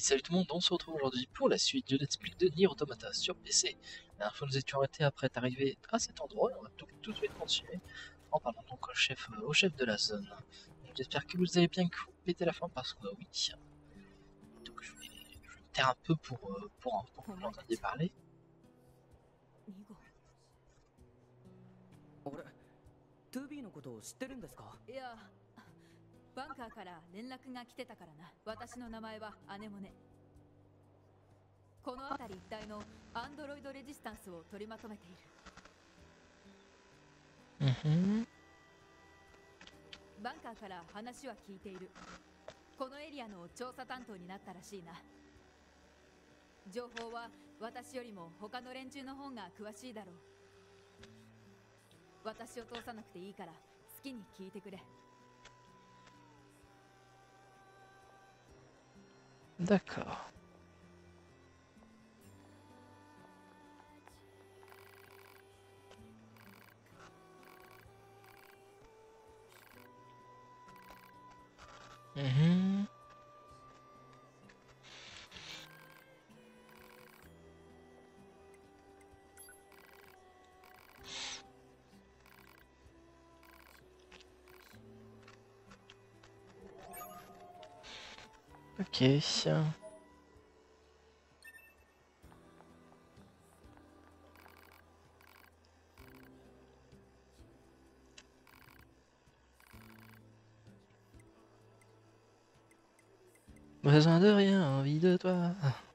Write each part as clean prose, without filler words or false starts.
Salut tout le monde, on se retrouve aujourd'hui pour la suite du Let's Play de Nier Automata sur PC. La dernière fois nous étions arrêtés après être arrivés à cet endroit et on va tout de suite continuer en parlant donc au chef de la zone. J'espère que vous avez bien pété la fin parce que oui. Donc je vais me taire un peu pour que vous l'entendiez parler. トゥービーのことを知ってるんですか？ いや、バンカーから連絡が来てたからな。私の名前はアネモネ。この辺り一帯のアンドロイドレジスタンスを取りまとめている。バンカーから話は聞いている。このエリアの調査担当になったらしいな。情報は私よりも他の連中の方が詳しいだろう。私を通さなくていいから好きに聞いてくれ。 D'accord. Ok. Besoin de rien, envie de toi.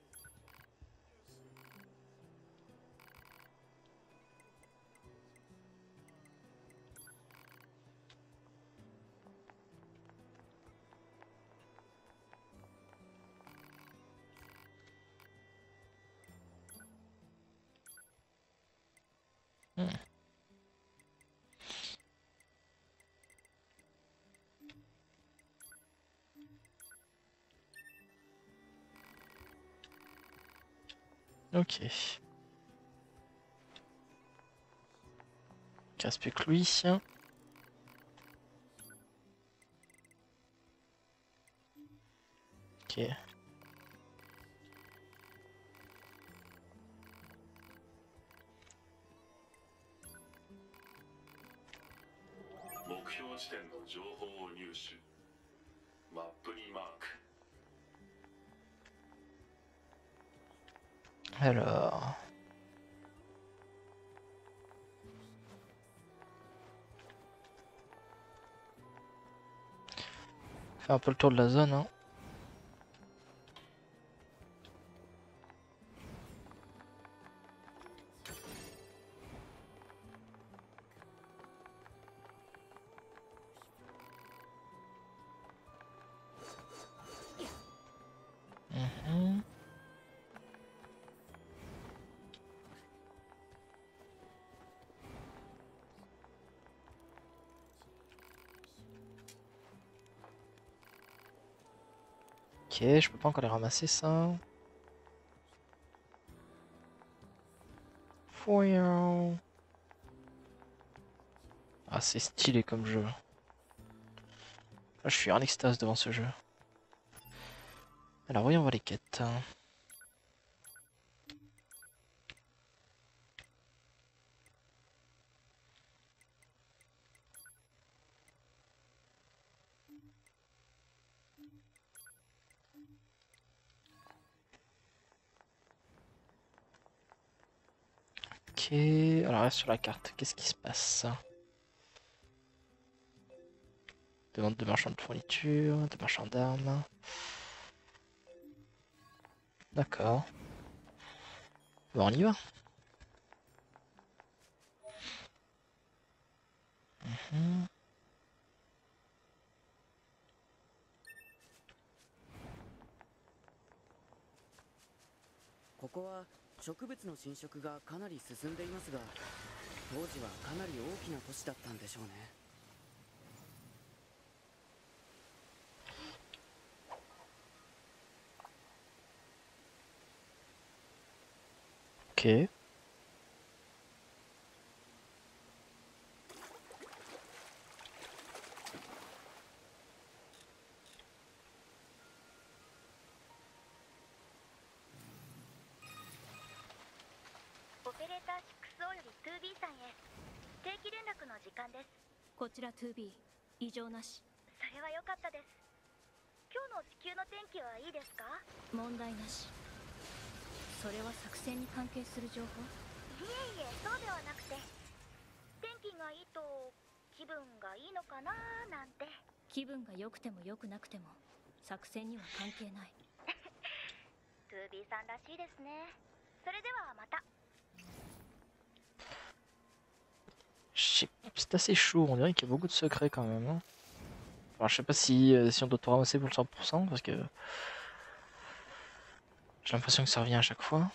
Ok. Il reste plus que lui. Ok. Alors... Faire un peu le tour de la zone, hein. Ok, je peux pas encore les ramasser ça. Fouillon. Ah, c'est stylé comme jeu. Je suis en extase devant ce jeu. Alors voyons voir les quêtes. Ok, alors là sur la carte, qu'est-ce qui se passe? Demande de marchand de fourniture, de marchand d'armes. D'accord. Bon, on y va. Mhm. ここは植物の侵食がかなり進んでいますが、当時はかなり大きな都市だったんでしょうね。 Ok. ーター 6O より 2B さんへ定期連絡の時間です。 こちら 2B 異常なし。 それは良かったです。今日の地球の天気はいいですか？ 問題なし。それは作戦に関係する情報？ いえいえ、そうではなくて、天気がいいと気分がいいのかなーなんて。 気分が良くても良くなくても作戦には関係ない。 2B さんらしいですね。それではまた。 C'est assez chaud, on dirait qu'il y a beaucoup de secrets quand même. Hein. Enfin, je sais pas si on doit tout ramasser pour le 100% parce que j'ai l'impression que ça revient à chaque fois.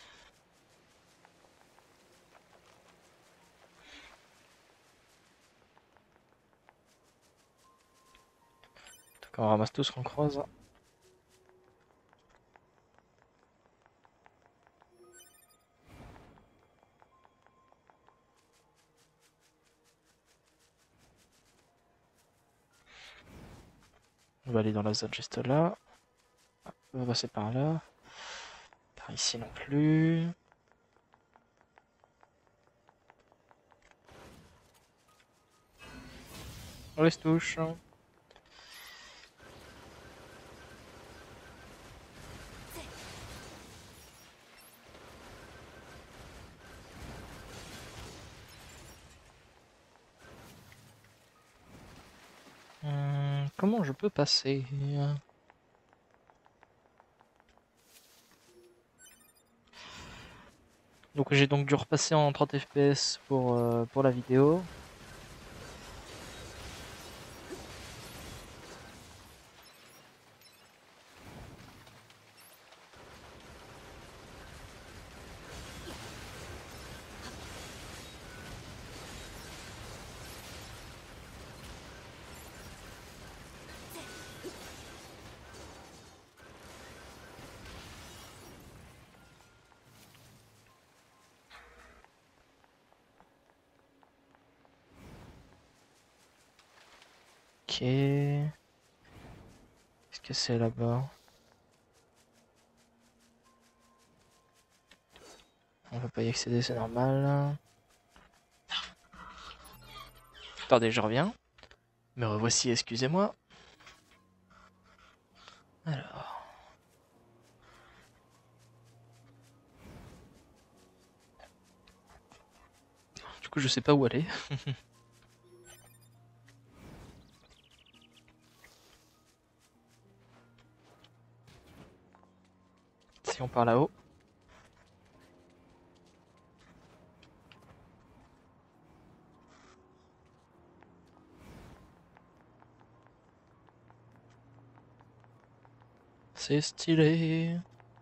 Donc on ramasse tout ce qu'on croise. On va aller dans la zone juste là. On va passer par là. Par ici non plus. On les touche. Comment je peux passer? Donc j'ai donc dû repasser en 30 fps pour la vidéo. Ok. Qu'est-ce que c'est là-bas? On peut pas y accéder, c'est normal. Attendez, je reviens. Me revoici, excusez-moi. Alors. Du coup, je sais pas où aller. Si on part là-haut. C'est stylé.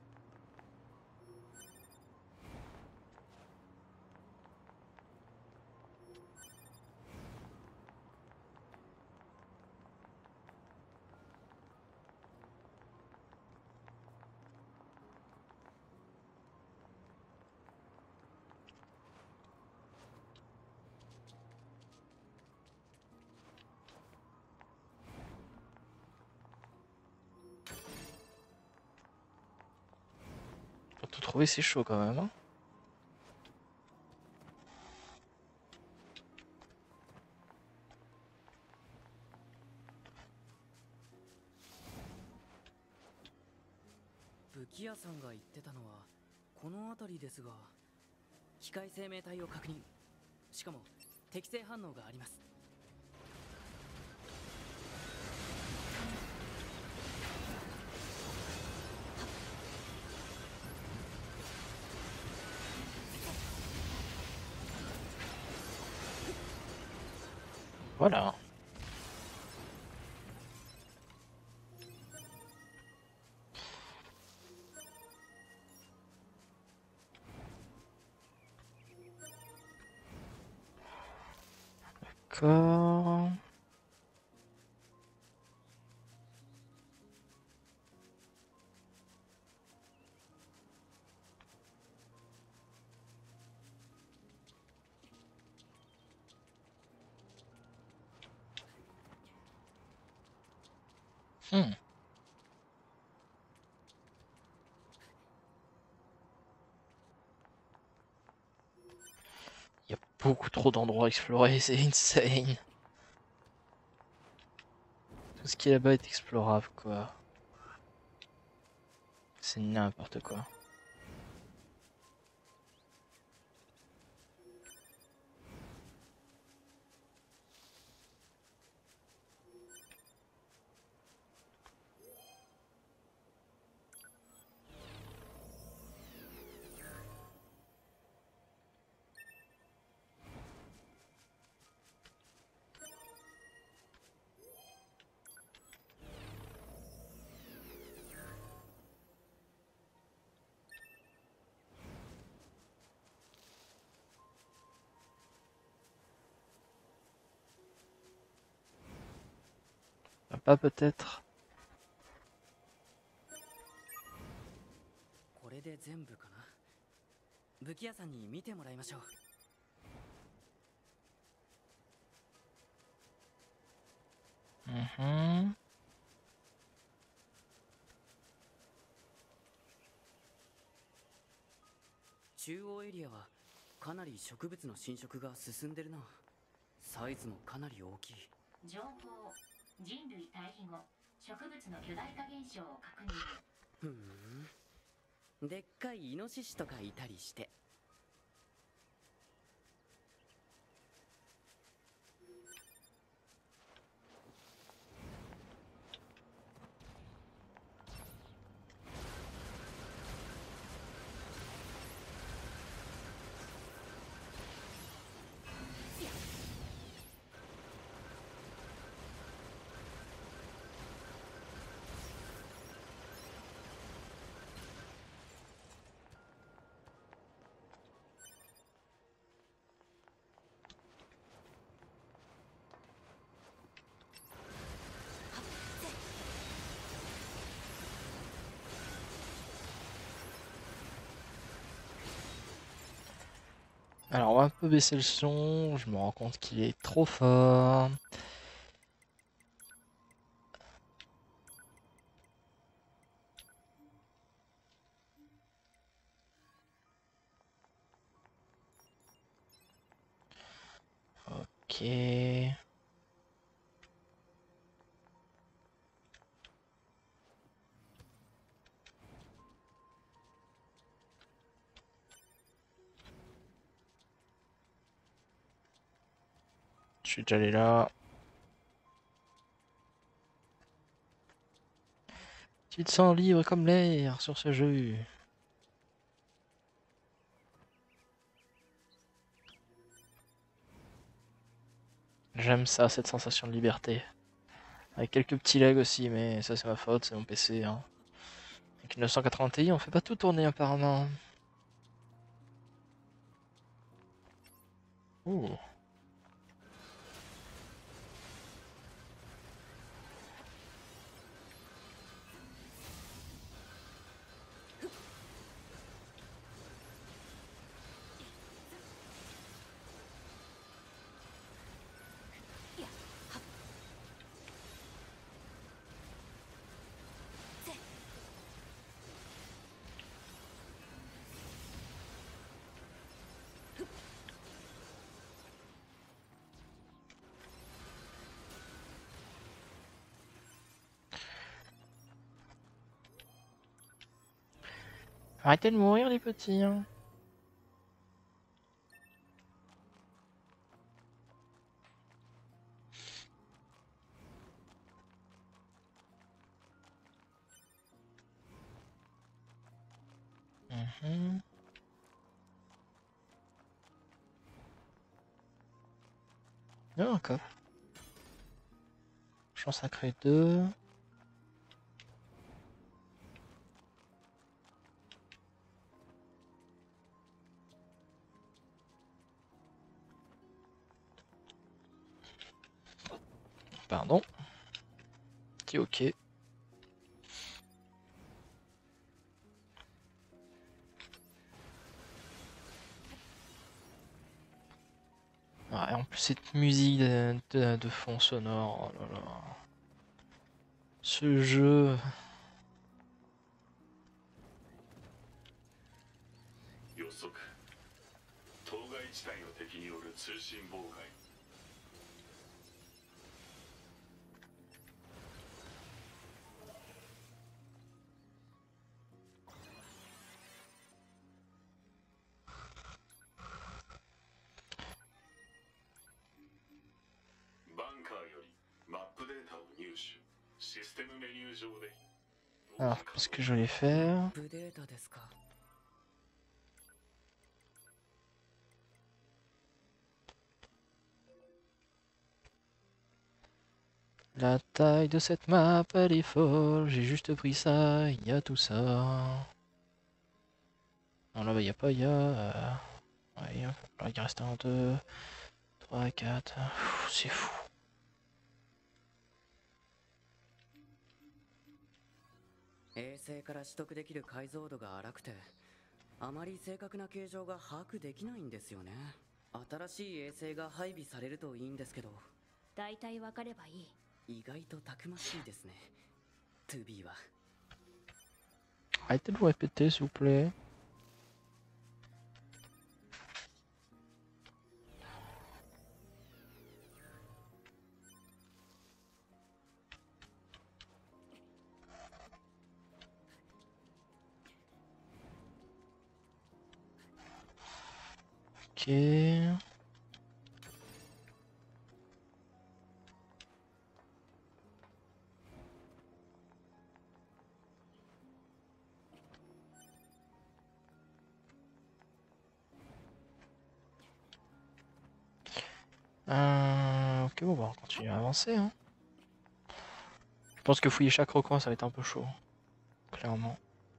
Pour tout trouver, c'est chaud quand même. Hein. Bukiaさんが言ってたのはこの辺りですが、機械生命体を確認。しかも適正反応があります。 Voilà. D'accord. Hmm. beaucoup trop d'endroits à explorer, c'est insane. Tout ce qui est là-bas est explorable, quoi. C'est n'importe quoi. Pas peut-être. これで全部かな。武器屋さんに見てもらいましょう。 Mhm. 中央エリアはかなり植物の侵食が進んでるな。サイズもかなり大きい。 情報、人類対比後植物の巨大化現象を確認。 ふん、でっかいイノシシとかいたりして。 Alors on va un peu baisser le son, je me rends compte qu'il est trop fort. Ok. Je suis déjà allé là. Tu te sens libre comme l'air sur ce jeu. J'aime ça, cette sensation de liberté. Avec quelques petits lags aussi, mais ça c'est ma faute, c'est mon PC. Hein. Avec 980 Ti, on fait pas tout tourner apparemment. Ouh. Arrêtez de mourir les petits. Hein. Mhm. Non, encore. Chance sacrée 2. Pardon. C'est ok. Ouais, en plus cette musique de fond sonore, oh là là. Ce jeu. 予測当該 1体の敵による通信妨害。バンカーよりマップデータを入手。システムメニュー上で。 Alors, qu'est-ce que je vais faire? ブデータですか。 La taille de cette map, elle est folle. J'ai juste pris ça, il y a tout ça. Non, là-bas, il n'y a pas, il y a... Ouais, là, il reste 1, 2, 3, 4... C'est fou. 衛星から取得できる解像度が荒くて、あまり正確な形状が把握できないんですよね。新しい衛星が配備されるといいんですけど。 大体わかればいい。 意外とたくましいですね。2B は。 Arrêtez de vous répéter, s'il vous plaît. Ok. Ok, bon, bah, on va continuer à avancer. Hein. Je pense que fouiller chaque recoin, ça va être un peu chaud. Clairement.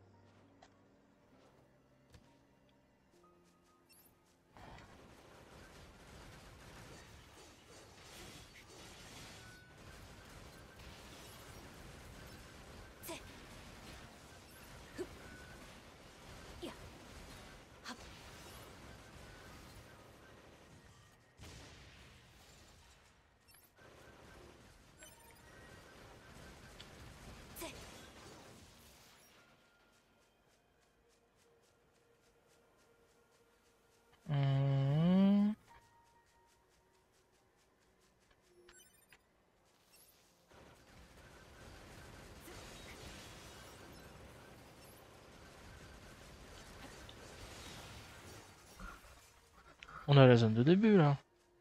On a la zone de début là.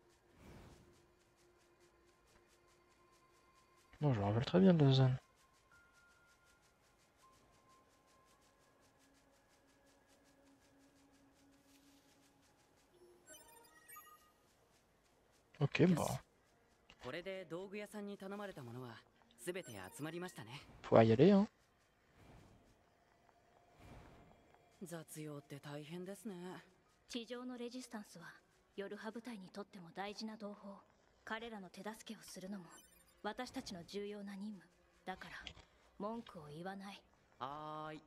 Non, je me rappelle très bien de la zone. Ok, bon. これで道具屋さんに頼まれたものは全て集まりましたね。 Faut y aller, hein. 雑用って大変ですね。 地上のレジスタンスはヨルハ部隊にとっても大事な同胞。彼らの手助けをするのも私たちの重要な任務だから文句を言わない。 はーい。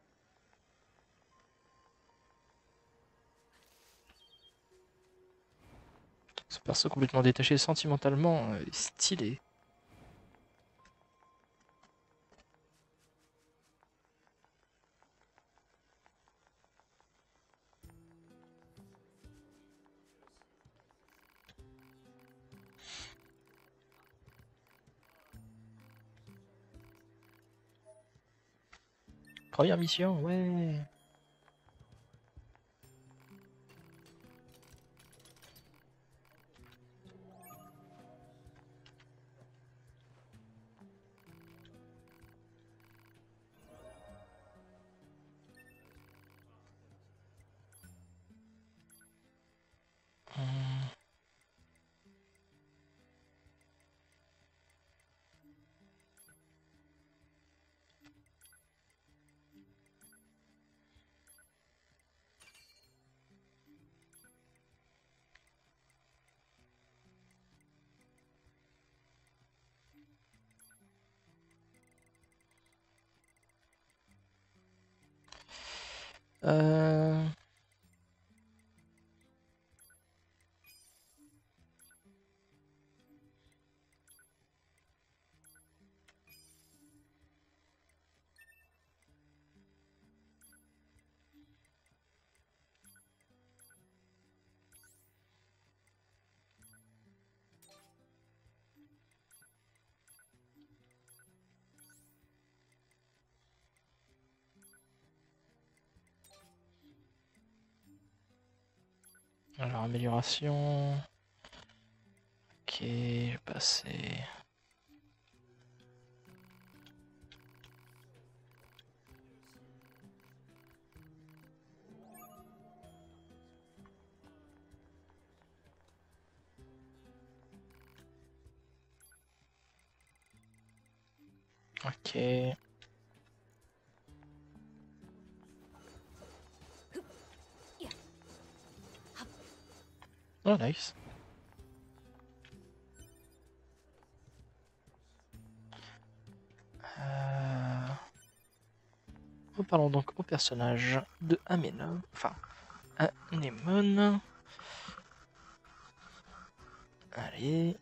Ce perso complètement détaché sentimentalement, stylé. Première mission, ouais. Alors, amélioration. Ok, je vais passer. Ok. Oh, nice. Reparlons donc au personnage de Aménone. Enfin, Anémone. Allez.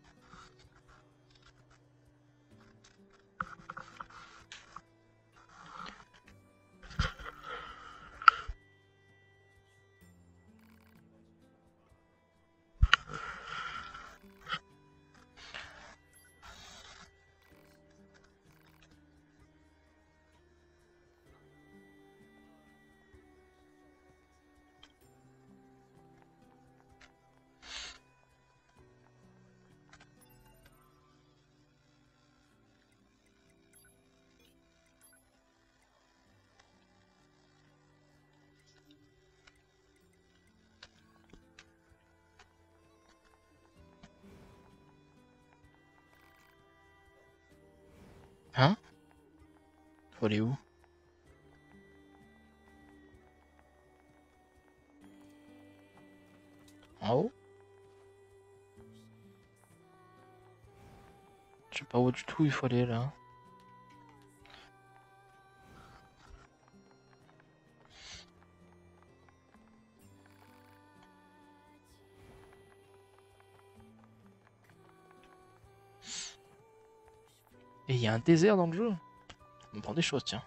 Hein? Faut aller où? En haut? Je sais pas où du tout il faut aller là. Et il y a un désert dans le jeu? On prend des choses, tiens.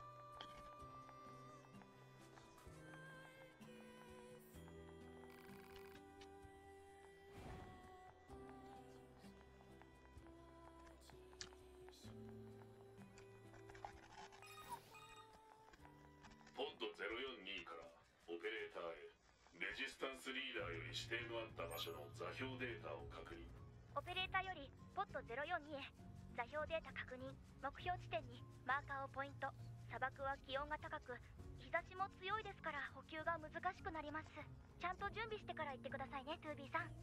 Pod 042からオペレーターへレジスタンスリーダーより指定のあった場所の座標データを確認。 オペレーターよりポット042へ座標データ確認。目標地点にマーカーをポイント。砂漠は気温が高く日差しも強いですから補給が難しくなります。ちゃんと準備してから行ってくださいね、2B さん。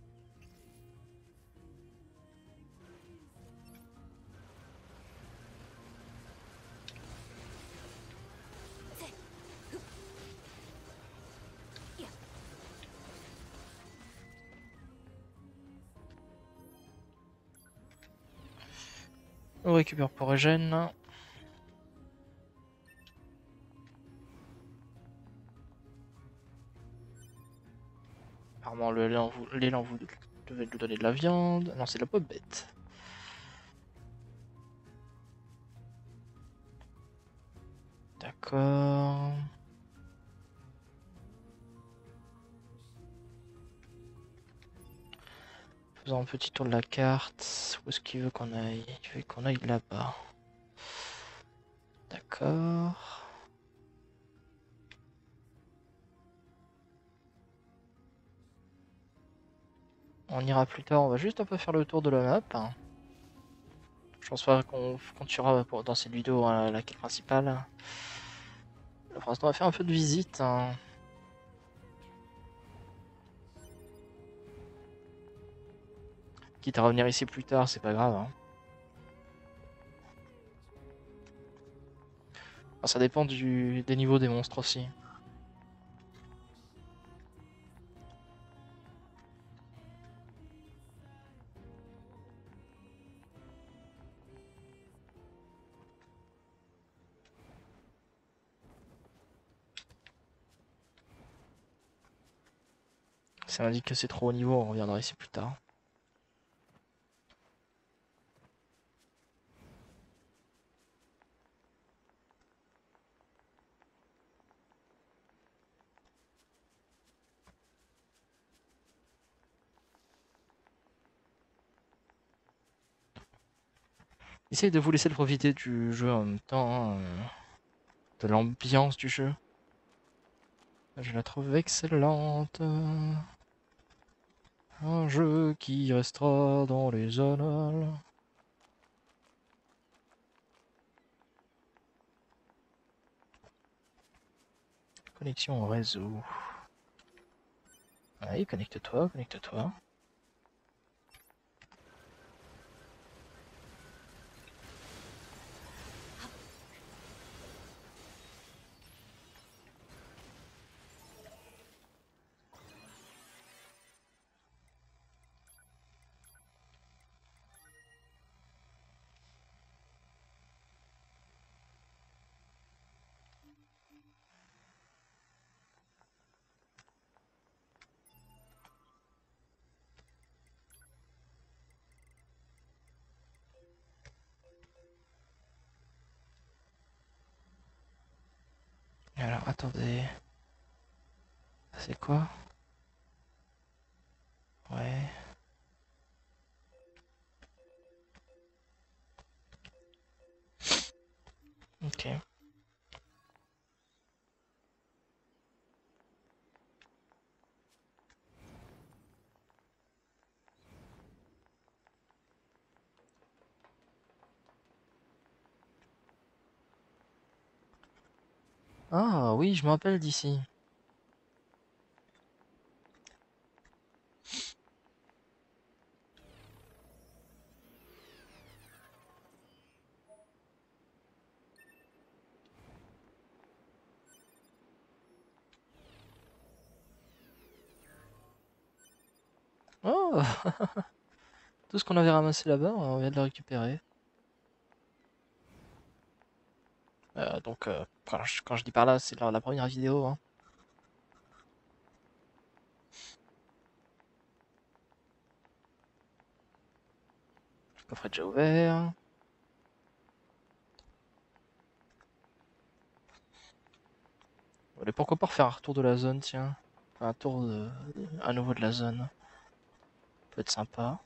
On récupère pour Eugène. Apparemment l'élan vous devez lui donner de la viande. Non, c'est de la pomme bête. D'accord. Faisons un petit tour de la carte. Où est-ce qu'il veut qu'on aille? Il veut qu'on aille là-bas. D'accord. On ira plus tard, on va juste un peu faire le tour de la map. Je pense pas qu'on tuera dans cette vidéo la quête principale. Pour l'instant, on va faire un peu de visite. Quitte à revenir ici plus tard, c'est pas grave. Enfin, ça dépend des niveaux des monstres aussi. Ça m'indique que c'est trop haut niveau, on reviendra ici plus tard. Essayez de vous laisser profiter du jeu en même temps, de l'ambiance du jeu. Je la trouve excellente. Un jeu qui restera dans les annales. Connexion au réseau. Allez, connecte-toi, connecte-toi. Alors, attendez. C'est quoi? Ouais. Ok. Ah oui, je me rappelle d'ici. Oh tout ce qu'on avait ramassé là-bas, on vient de le récupérer. Donc, quand je dis par là, c'est la première vidéo. Hein. Le coffret déjà ouvert. Et pourquoi pas refaire un retour de la zone, tiens. Un tour à nouveau de la zone. Peut être sympa.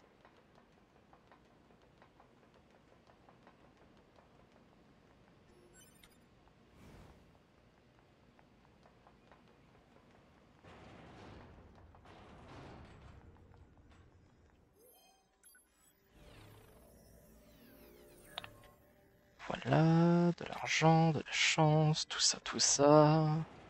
Voilà, de l'argent, de la chance, tout ça, tout ça.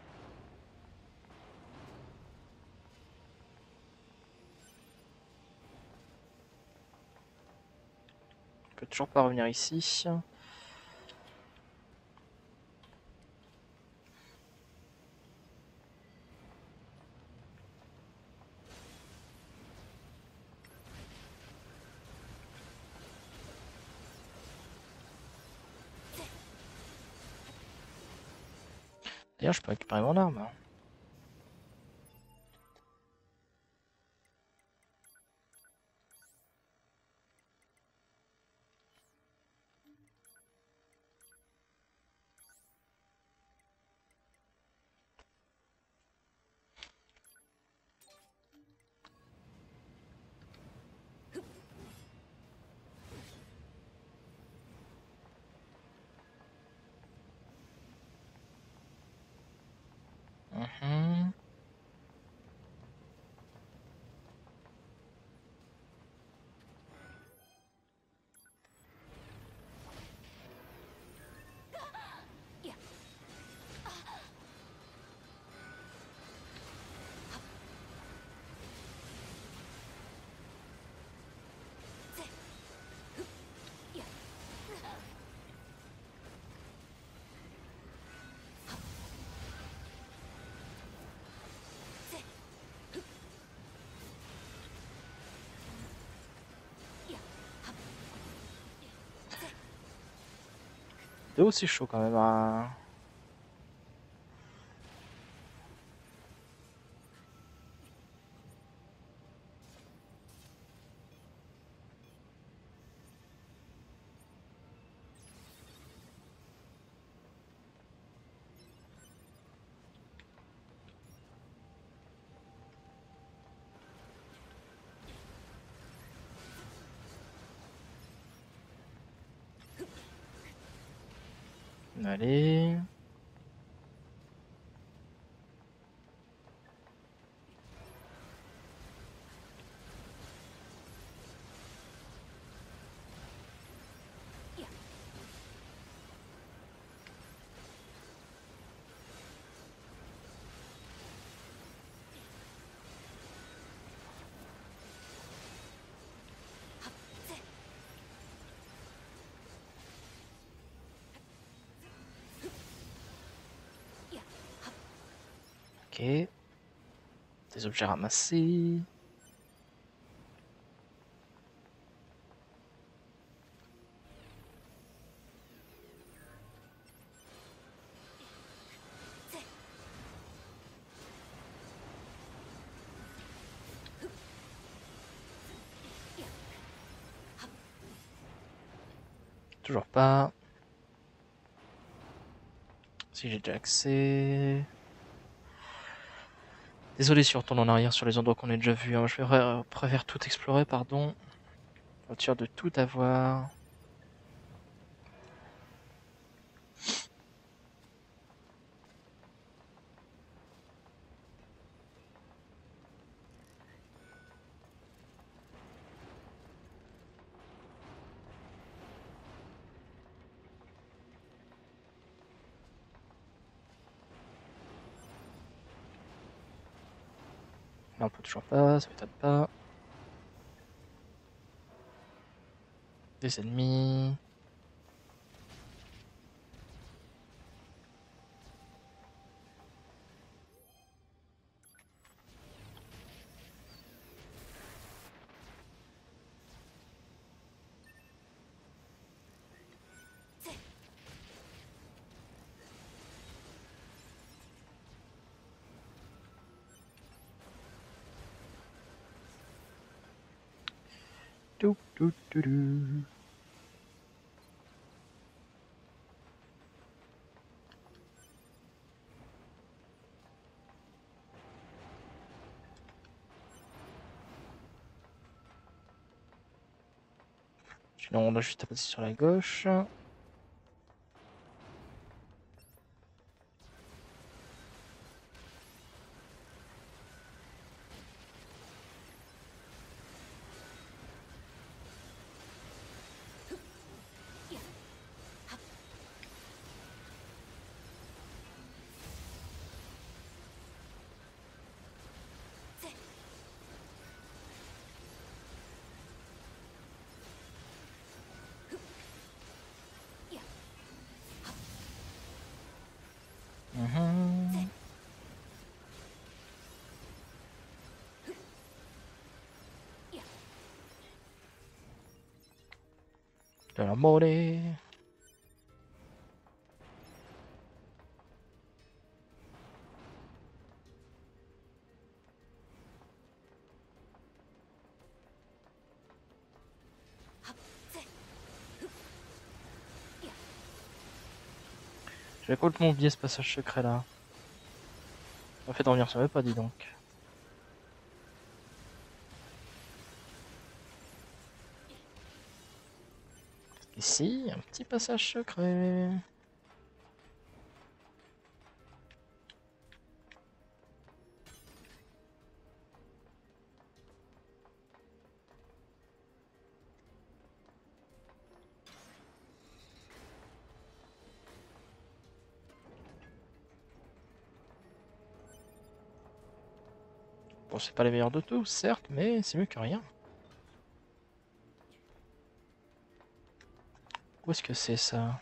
On peut toujours pas revenir ici. D'ailleurs, je peux récupérer mon arme. Mhm. C'est aussi chaud quand même. Hein. Allez. Ok. Des objets ramassés. Toujours pas. Si j'ai déjà accès. Désolé si on retourne en arrière sur les endroits qu'on a déjà vus. Hein. Je préfère tout explorer, pardon. Pour être sûr de tout avoir. Là on peut toujours pas, ça m'étonne pas. Des ennemis. Dou, dou, dou, dou. Sinon on a juste à passer sur la gauche. Mhm. De la monnaie. J'avais complètement oublié ce passage secret là. En fait, on n'y ressemblait pas, dis donc. Ici, un petit passage secret. Bon, c'est pas les meilleurs de tous, certes, mais c'est mieux que rien. Où est-ce que c'est ça?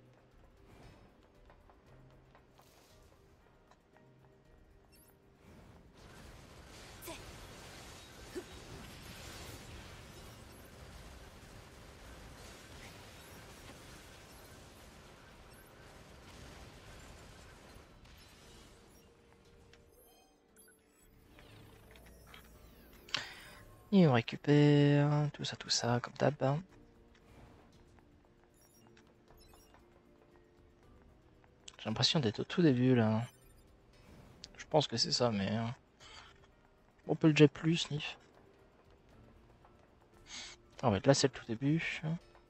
Et on récupère tout ça, comme d'hab. J'ai l'impression d'être au tout début là. Je pense que c'est ça, mais on peut le jet plus, sniff. Ah ouais, là c'est le tout début.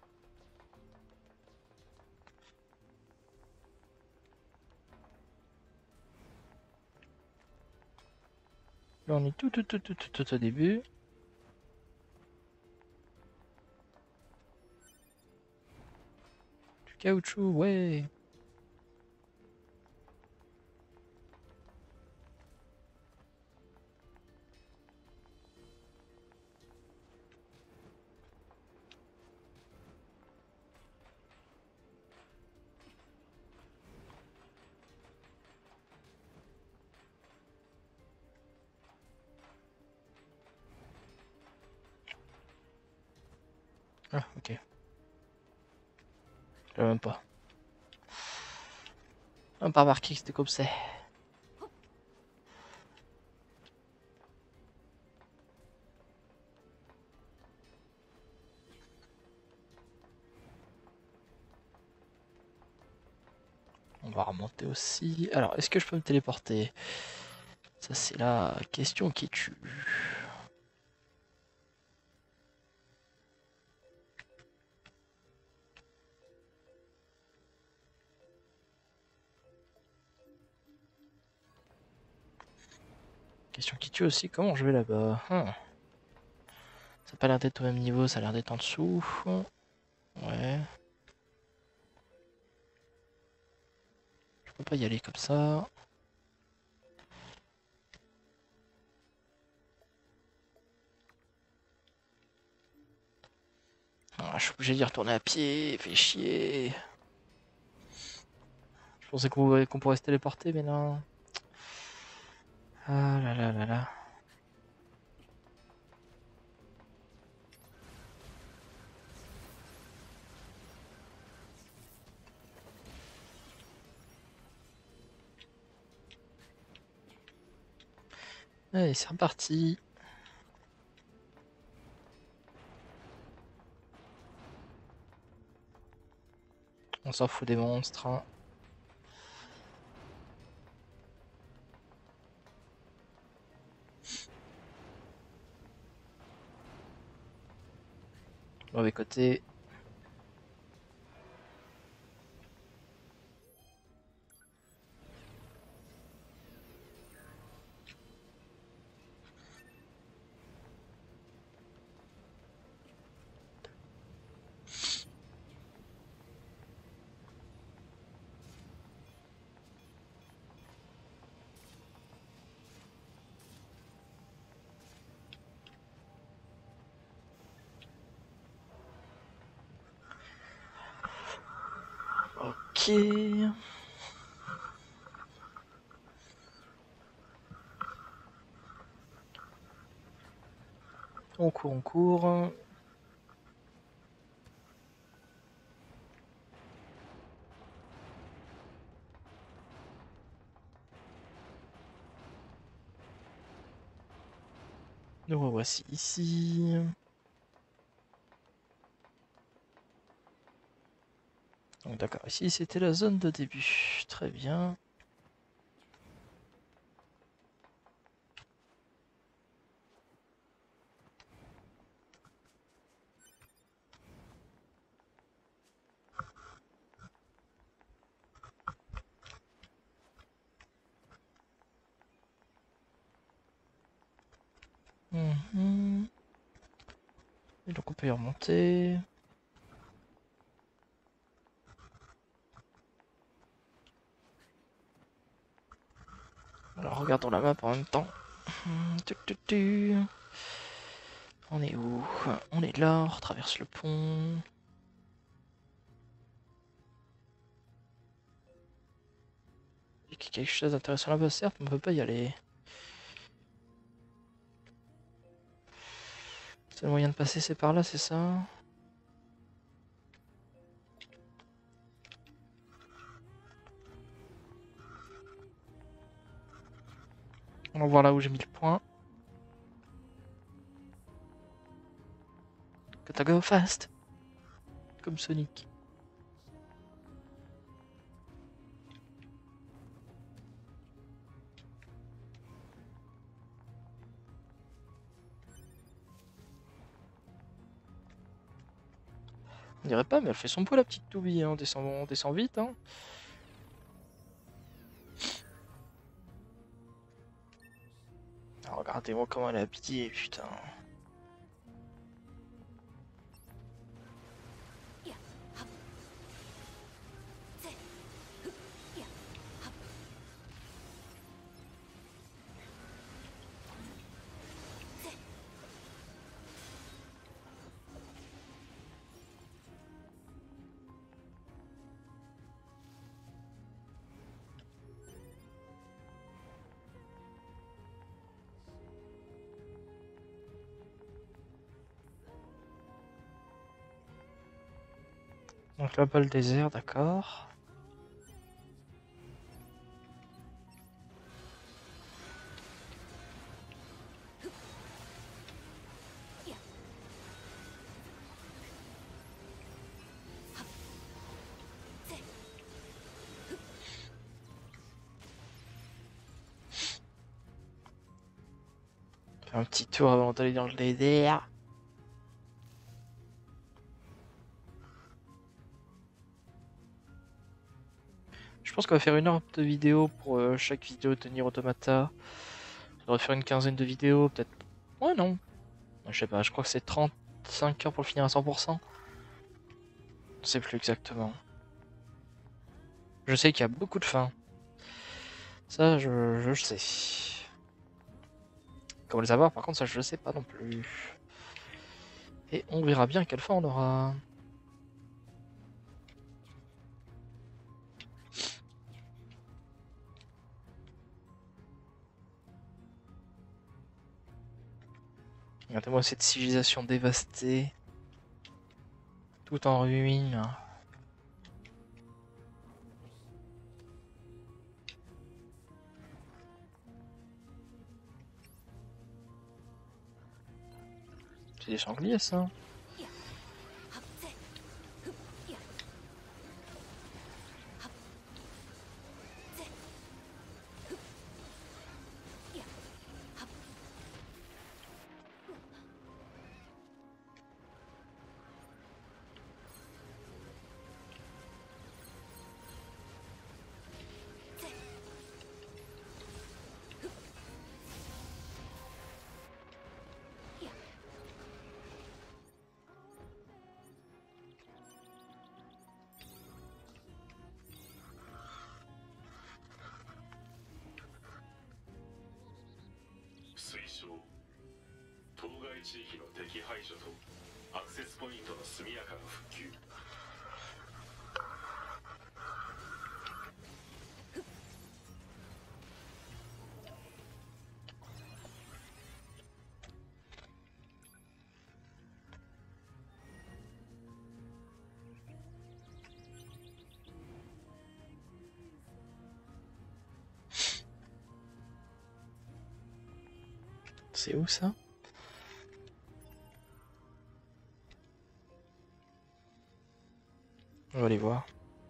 Là on est tout au début. Du caoutchouc, ouais. Ah, ok. Je même pas. On n'a pas remarqué que c'était comme ça. On va remonter aussi. Alors, est-ce que je peux me téléporter? Ça, c'est la question qui tue. Question qui tue aussi, comment je vais là-bas? Ça n'a pas l'air d'être au même niveau, ça a l'air d'être en dessous. Ouais. Je peux pas y aller comme ça. Ah, je suis obligé d'y retourner à pied, fait chier. Je pensais qu'on pourrait se téléporter, mais non. Ah là là là là. Allez, c'est reparti. On s'en fout des monstres. Hein. Mauvais côté. Ok. On court, on court. Nous revoici ici. Donc d'accord, ici c'était la zone de début. Très bien. Et donc on peut y remonter. Alors regardons la map en même temps. On est où? On est là, on traverse le pont. Il y a quelque chose d'intéressant là-bas, certes, mais on peut pas y aller. C'est le moyen de passer, c'est par là, c'est ça? On va voir là où j'ai mis le point. Gotta go fast. Comme Sonic. On dirait pas, mais elle fait son poids la petite Toubie, hein. On descend vite. Hein. Ah, regardez-moi comment elle est habillée, putain. Donc là-bas le désert, d'accord. Faire un petit tour avant d'aller dans le désert. Je pense qu'on va faire 1 heure de vidéo pour chaque vidéo de Nier Automata. On devrait faire une quinzaine de vidéos, peut-être. Ouais, non. Je sais pas, je crois que c'est 35 heures pour le finir à 100%. Je sais plus exactement. Je sais qu'il y a beaucoup de fins. Ça, je sais. Comment les avoir, par contre, ça, je sais pas non plus. Et on verra bien quelle fin on aura. Regardez-moi cette civilisation dévastée. Tout en ruine. C'est des sangliers, ça. C'est où ça? On va aller voir.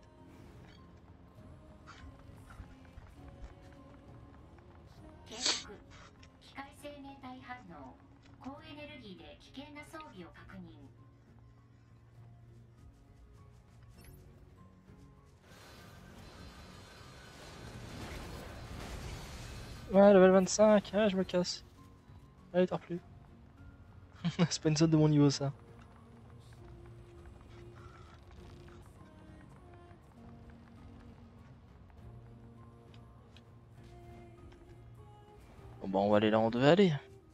Ouais, level 25, ah, je me casse. Allez, t'en plus. C'est pas une zone de mon niveau, ça. Bon, bah, on va aller là où on devait aller.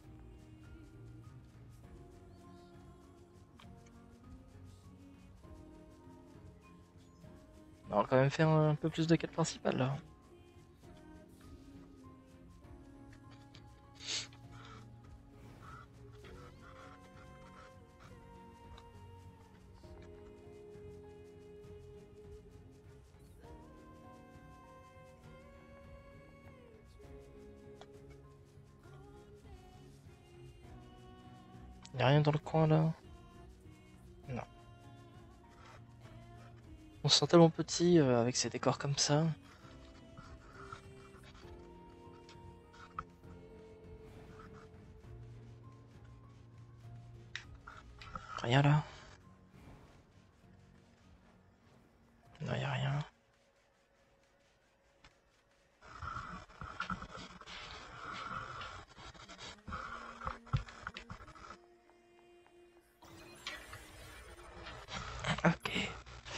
On va quand même faire un peu plus de quête principale, là. Y'a rien dans le coin, là? Non. On se sent tellement petit avec ces décors comme ça. Rien là. Non, y'a rien. Ok.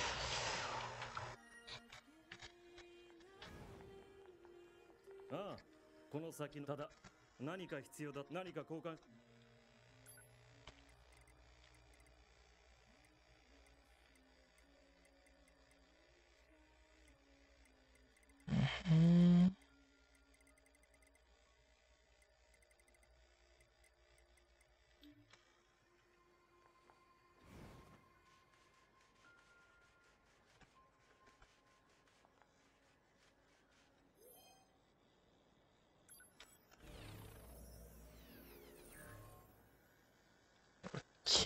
ああ、この先のただ何か必要だ、何か交換。 Hmm.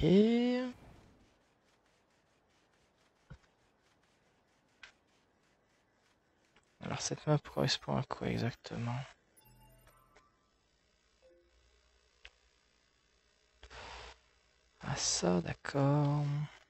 Ok. Alors cette map correspond à quoi exactement? Ah ça, d'accord.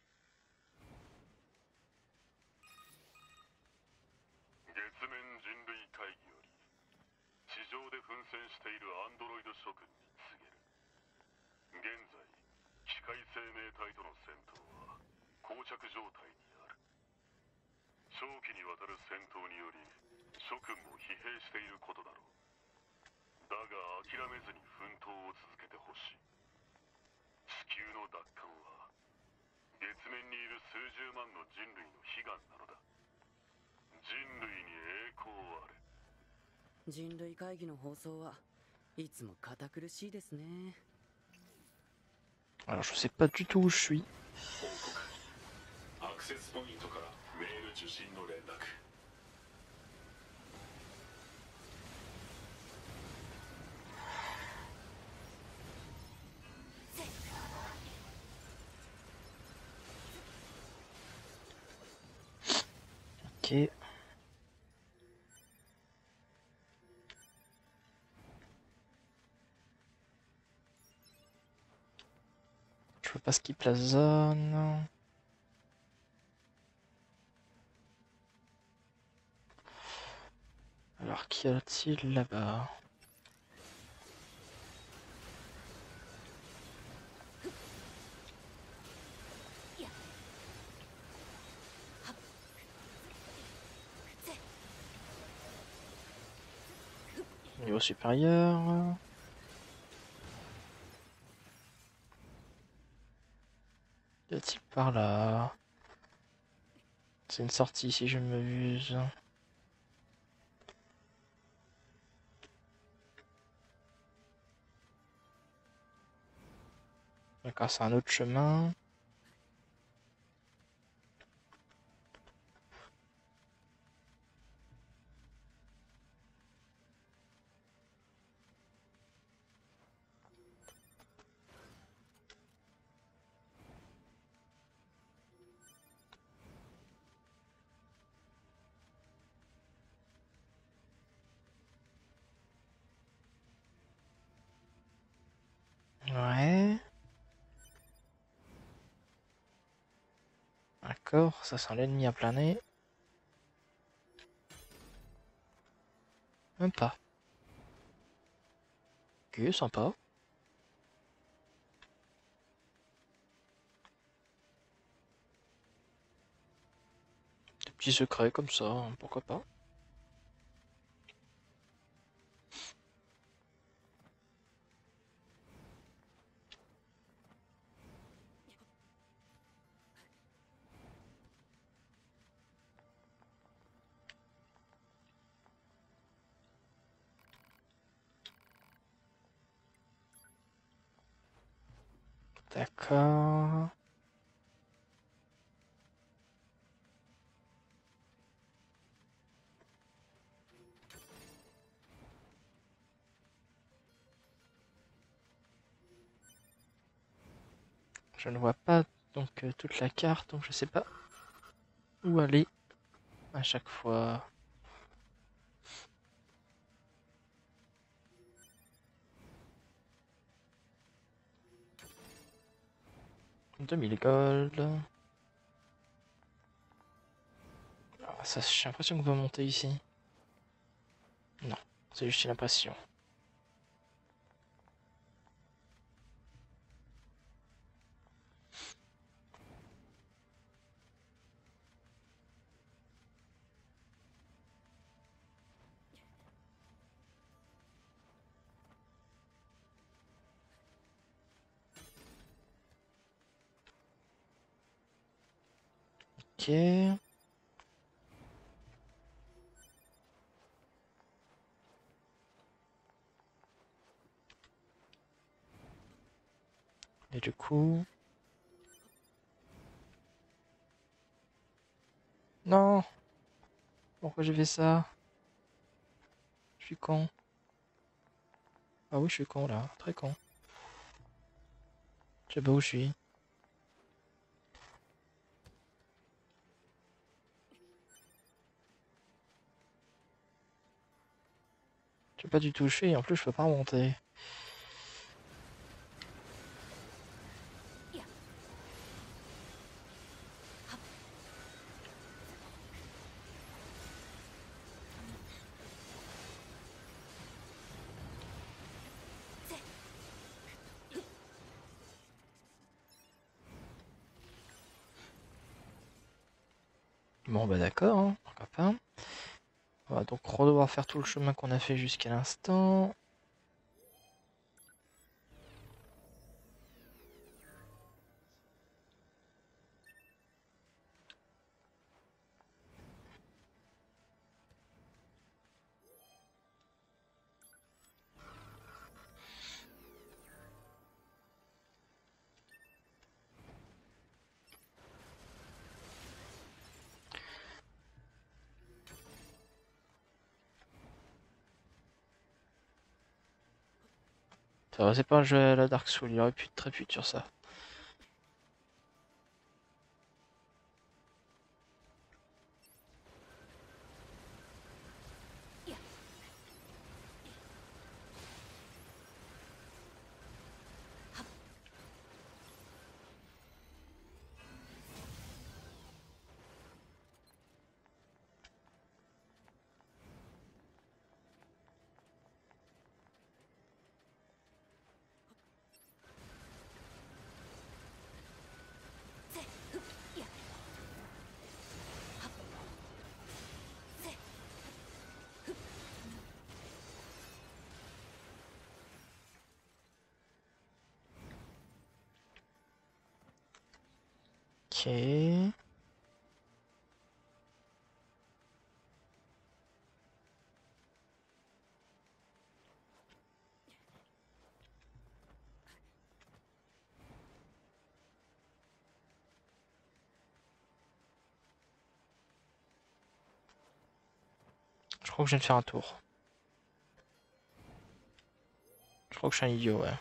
月面人類会議より地上で奮戦しているアンドロイド諸君に告げる。現在機械生命体との戦闘は膠着状態にある。長期にわたる戦闘により諸君も疲弊していることだろう。だが諦めずに奮闘を続けてほしい。地球の奪還は月面にいる数十万の人類の悲願なのだ。人類に栄光あれ。 人類会議の放送はいつも堅苦しいですね。 Alors je sais pas du tout où je suis. 報告。アクセスポイントからメール受信の連絡。 Ok. Je veux pas skip la zone. Alors qu'y a-t-il là-bas? Niveau supérieur. Y a-t-il par là? C'est une sortie si je ne m'abuse. D'accord, c'est un autre chemin. Ouais. D'accord, ça sent l'ennemi à planer. Même pas. Ok, sympa. Des petits secrets comme ça, hein, pourquoi pas. D'accord. Je ne vois pas donc toute la carte, donc je sais pas où aller à chaque fois. « 2000 gold. » Ah, ça, j'ai l'impression qu'on va monter ici. Non, c'est juste une impression. Ok. Et du coup... Non! Pourquoi j'ai fait ça? Je suis con. Ah oui, je suis con là, très con. Je sais pas où je suis. pas du toucher et en plus je peux pas remonter. Bon bah d'accord, hein, pourquoi pas. On va donc devoir faire tout le chemin qu'on a fait jusqu'à l'instant. Ça va, c'est pas un jeu à la Dark Souls, il aurait pu être très pute sur ça. Ok. Je crois que je viens de faire un tour. Je crois que je suis un idiot, ouais.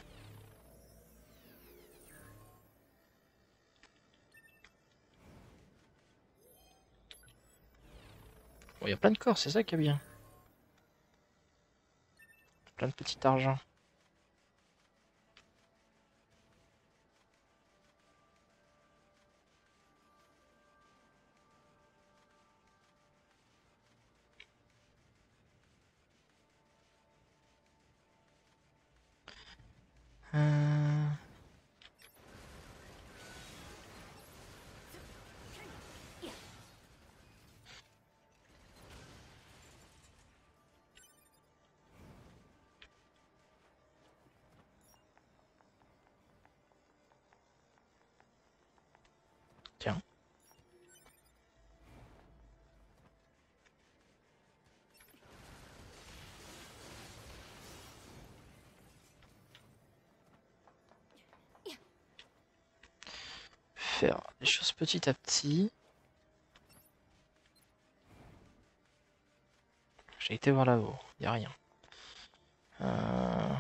Bon, il y a plein de corps, c'est ça qui est bien. Plein de petits argent. Euh... Tiens. Faire les choses petit à petit. J'ai été voir là-haut, y a rien. Euh...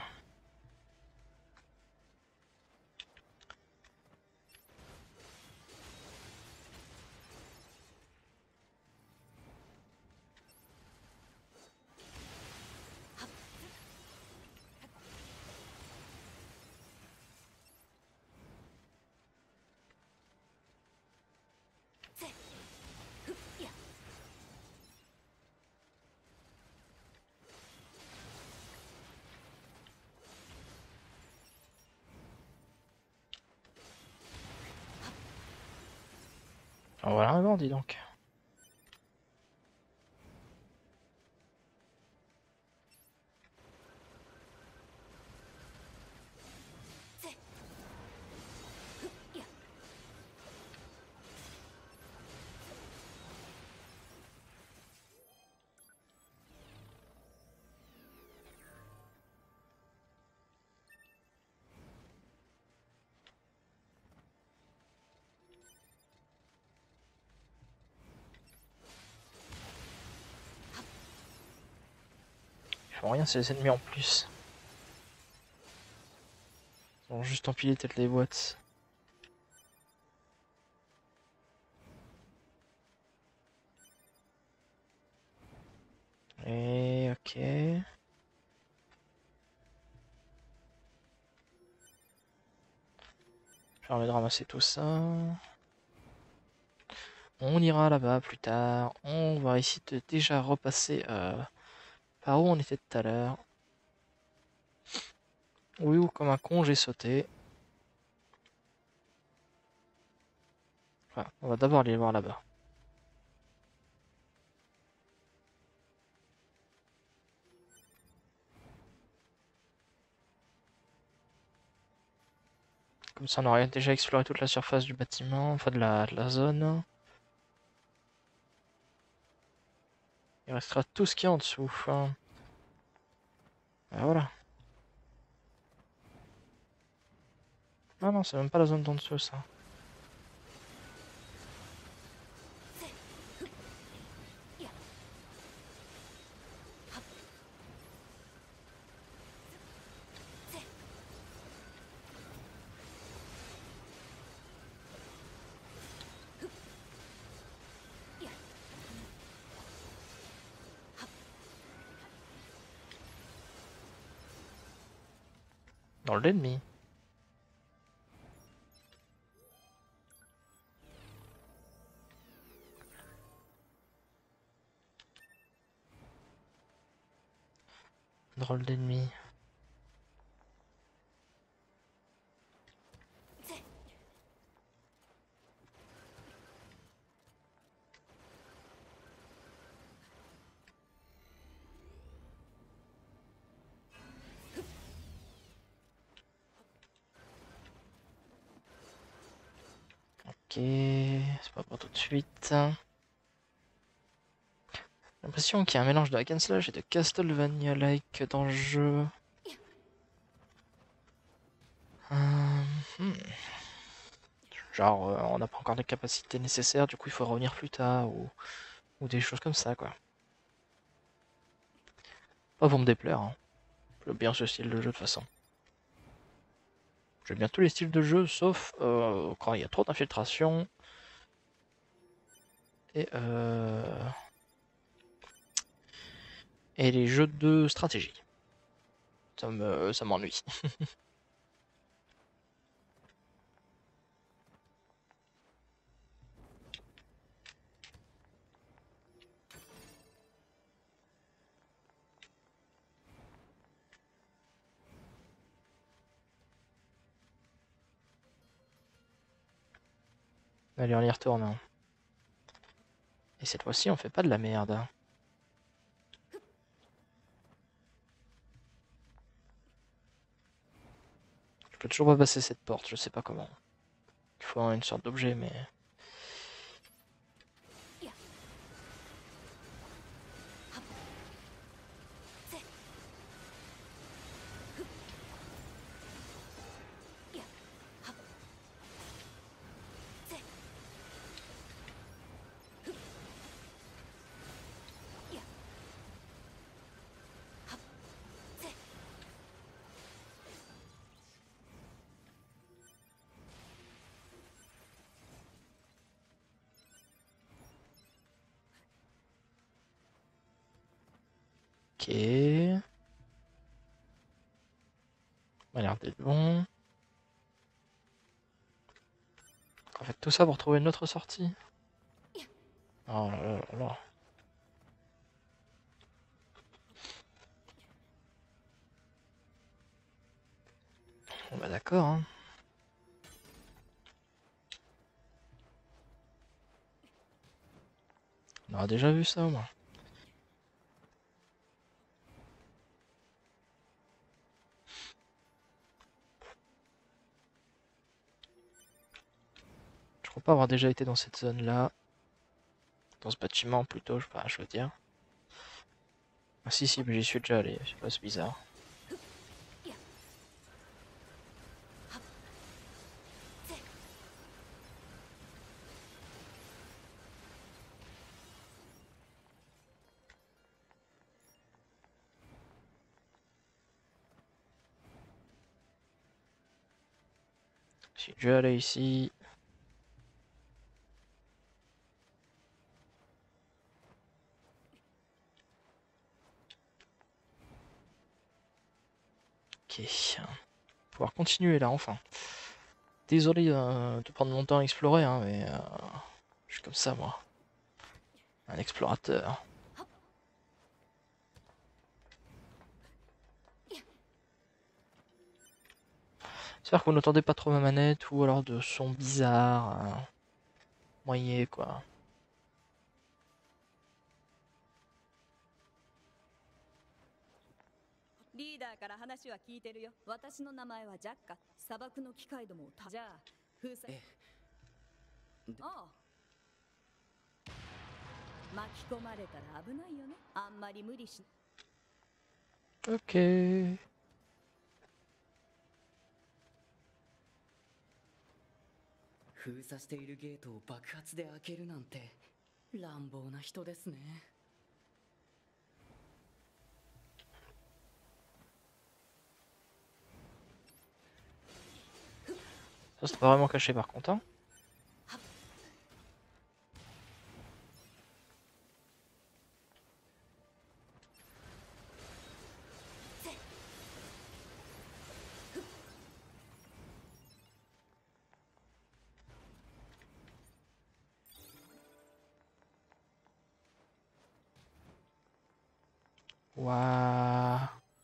En voilà un mort, dis donc. Ils font rien, c'est les ennemis en plus. Ils vont juste empiler peut-être les boîtes. Et ok. permet de ramasser tout ça. On ira là-bas plus tard. On va essayer de déjà repasser par où on était tout à l'heure. Oui, ou comme un con, j'ai sauté. Voilà, on va d'abord aller voir là-bas. Comme ça, on aurait déjà exploré toute la surface du bâtiment, enfin de la zone. Il restera tout ce qui est en dessous. Hein. Et voilà. Ah non, c'est même pas la zone d'en dessous, ça. Dans l'ennemi. Drôle d'ennemi. Ok, c'est pas pour tout de suite. J'ai l'impression qu'il y a un mélange de hack and slash et de Castlevania-like dans le jeu. Hmm. Genre, on n'a pas encore les capacités nécessaires, du coup il faut revenir plus tard, ou des choses comme ça, quoi. Pas pour me déplaire, hein. J'aime bien ce style de jeu de toute façon. J'aime bien tous les styles de jeu, sauf quand il y a trop d'infiltration. Et les jeux de stratégie. Ça m'ennuie. Allez, on y retourne. Hein. Et cette fois-ci, on fait pas de la merde. Hein. Je peux toujours pas passer cette porte, je sais pas comment. Il faut une sorte d'objet, mais... Ok. Ça a l'air d'être bon. En fait, tout ça pour trouver une autre sortie. Oh là là là là. Bon bah d'accord, hein. On aura déjà vu ça au moins. Je crois pas avoir déjà été dans cette zone-là. Dans ce bâtiment plutôt, je veux dire. Ah si, mais j'y suis déjà allé, je sais pas, c'est bizarre. Je suis déjà allé ici. Ok. Pouvoir continuer là, enfin. Désolé de prendre mon temps à explorer, hein, mais je suis comme ça, moi. Un explorateur. J'espère que vous n'entendez pas trop ma manette ou alors de sons bizarres. Moyen, quoi. リーダーから話は聞いてるよ。私の名前はジャッカ。砂漠の機械どもをじゃあ封鎖。ああ。巻き込まれたら危ないよね。あんまり無理し。 Ok. 封鎖しているゲートを爆発で開けるなんて乱暴な人ですね。 Ça, c'est pas vraiment caché par contre. Hein. Waouh.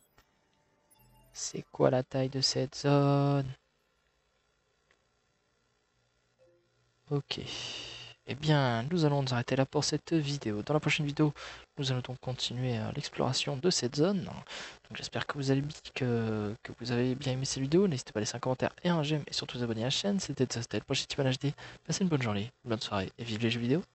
C'est quoi la taille de cette zone? Ok. Eh bien, nous allons nous arrêter là pour cette vidéo. Dans la prochaine vidéo, nous allons donc continuer l'exploration de cette zone. Donc j'espère que vous avez bien aimé cette vidéo. N'hésitez pas à laisser un commentaire et un j'aime et surtout vous abonner à la chaîne. C'était le prochain Team HD. Passez une bonne journée, une bonne soirée et vive les jeux vidéo.